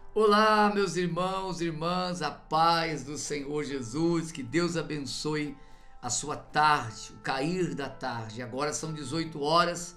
Olá, meus irmãos e irmãs, a paz do Senhor Jesus, que Deus abençoe a sua tarde, o cair da tarde. Agora são 18 horas,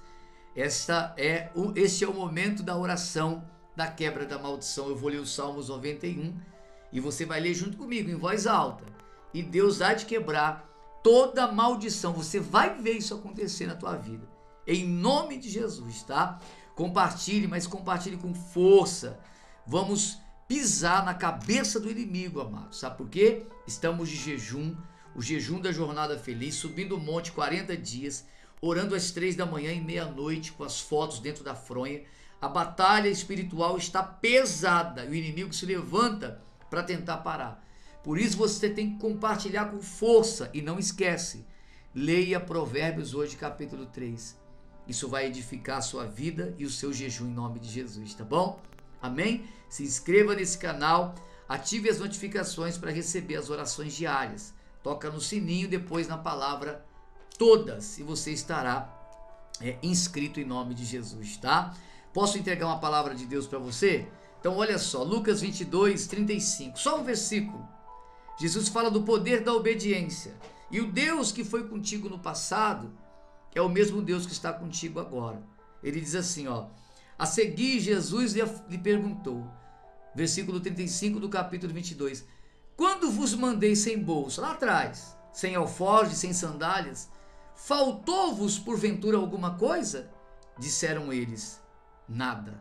este é o momento da oração da quebra da maldição. Eu vou ler o Salmos 91 e você vai ler junto comigo, em voz alta. E Deus há de quebrar toda maldição, você vai ver isso acontecer na tua vida, em nome de Jesus, tá? Compartilhe, mas compartilhe com força. Vamos pisar na cabeça do inimigo, amados. Sabe por quê? Estamos de jejum, o jejum da jornada feliz, subindo o monte 40 dias, orando às 3 da manhã e meia-noite com as fotos dentro da fronha. A batalha espiritual está pesada e o inimigo se levanta para tentar parar. Por isso você tem que compartilhar com força e não esquece, leia Provérbios hoje capítulo 3. Isso vai edificar a sua vida e o seu jejum em nome de Jesus, tá bom? Amém? Se inscreva nesse canal, ative as notificações para receber as orações diárias. Toca no sininho, depois na palavra todas e você estará inscrito em nome de Jesus, tá? Posso entregar uma palavra de Deus para você? Então olha só, Lucas 22, 35, só um versículo. Jesus fala do poder da obediência. E o Deus que foi contigo no passado é o mesmo Deus que está contigo agora. Ele diz assim, ó. A seguir, Jesus lhe perguntou, versículo 35 do capítulo 22, quando vos mandei sem bolsa, lá atrás, sem alforje, sem sandálias, faltou-vos porventura alguma coisa? Disseram eles, nada.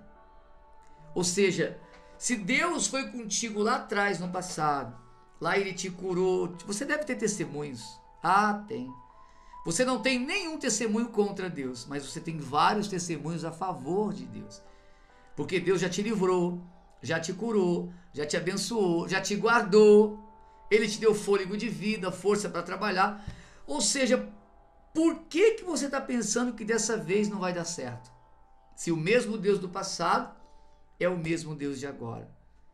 Ou seja, se Deus foi contigo lá atrás, no passado, lá ele te curou, você deve ter testemunhos. Ah, tem. Você não tem nenhum testemunho contra Deus, mas você tem vários testemunhos a favor de Deus. Porque Deus já te livrou, já te curou, já te abençoou, já te guardou. Ele te deu fôlego de vida, força para trabalhar. Ou seja, por que você está pensando que dessa vez não vai dar certo? Se o mesmo Deus do passado é o mesmo Deus de agora.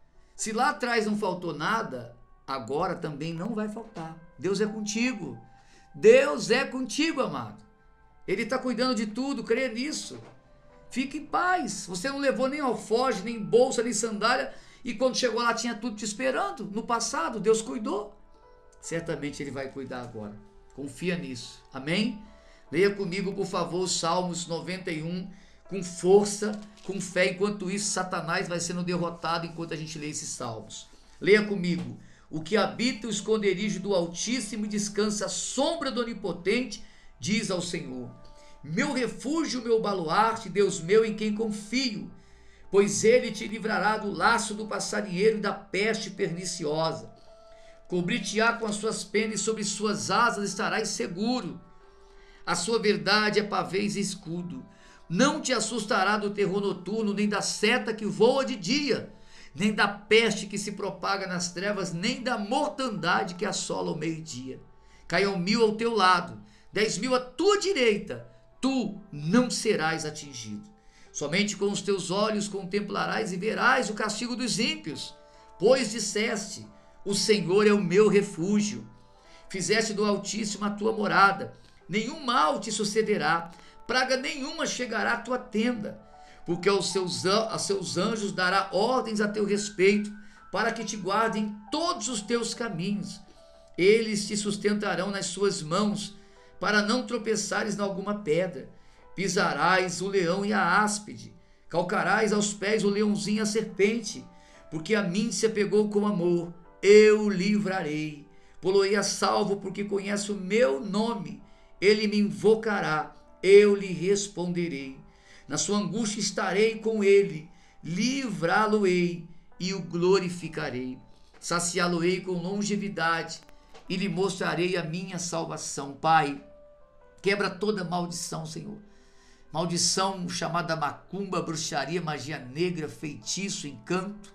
Se lá atrás não faltou nada, agora também não vai faltar. Deus é contigo. Deus é contigo, amado. Ele está cuidando de tudo, crê nisso. Fique em paz. Você não levou nem alforje, nem bolsa, nem sandália. E quando chegou lá tinha tudo te esperando. No passado, Deus cuidou. Certamente Ele vai cuidar agora. Confia nisso. Amém? Leia comigo, por favor, os Salmos 91, com força, com fé. Enquanto isso, Satanás vai sendo derrotado enquanto a gente lê esses Salmos. Leia comigo. O que habita o esconderijo do Altíssimo e descansa à sombra do Onipotente, diz ao Senhor, meu refúgio, meu baluarte, Deus meu em quem confio, pois ele te livrará do laço do passarinheiro e da peste perniciosa. Cobrir-te-á com as suas penas e sobre suas asas estarás seguro. A sua verdade é pavês e escudo. Não te assustará do terror noturno, nem da seta que voa de dia, nem da peste que se propaga nas trevas, nem da mortandade que assola ao meio-dia. Caiam 1000 ao teu lado, 10.000 à tua direita, tu não serás atingido. Somente com os teus olhos contemplarás e verás o castigo dos ímpios, pois disseste, o Senhor é o meu refúgio. Fizeste do Altíssimo a tua morada, nenhum mal te sucederá, praga nenhuma chegará à tua tenda, porque aos seus anjos dará ordens a teu respeito, para que te guardem todos os teus caminhos. Eles te sustentarão nas suas mãos, para não tropeçares em alguma pedra. Pisarás o leão e a áspide, calcarás aos pés o leãozinho e a serpente, porque a mim se apegou com amor, eu o livrarei. Pô-lo-ei a salvo, porque conhece o meu nome, ele me invocará, eu lhe responderei. Na sua angústia estarei com ele, livrá-lo-ei e o glorificarei. Saciá-lo-ei com longevidade e lhe mostrarei a minha salvação. Pai, quebra toda maldição, Senhor. Maldição chamada macumba, bruxaria, magia negra, feitiço, encanto.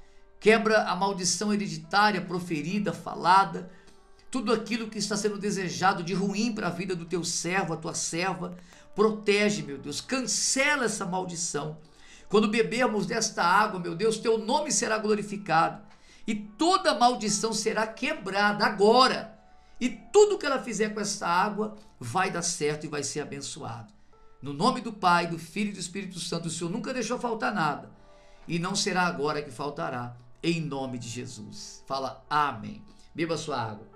Quebra a maldição hereditária, proferida, falada. Tudo aquilo que está sendo desejado de ruim para a vida do teu servo, a tua serva. Protege, meu Deus, cancela essa maldição. Quando bebermos desta água, meu Deus, teu nome será glorificado e toda maldição será quebrada agora. E tudo que ela fizer com essa água vai dar certo e vai ser abençoado. No nome do Pai, do Filho e do Espírito Santo, o Senhor nunca deixou faltar nada. e não será agora que faltará, em nome de Jesus. Fala amém. Beba sua água.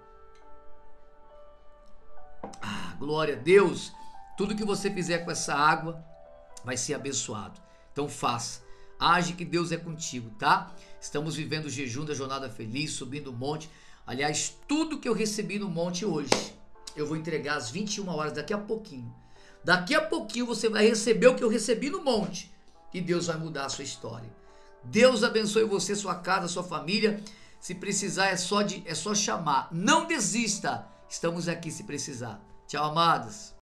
Glória a Deus. Tudo que você fizer com essa água vai ser abençoado. Então faça. Age que Deus é contigo, tá? Estamos vivendo o jejum da jornada feliz, subindo o monte. Aliás, tudo que eu recebi no monte hoje, eu vou entregar às 21 horas, daqui a pouquinho. Daqui a pouquinho você vai receber o que eu recebi no monte. E Deus vai mudar a sua história. Deus abençoe você, sua casa, sua família. Se precisar, é só chamar. Não desista. Estamos aqui se precisar. Tchau, amados.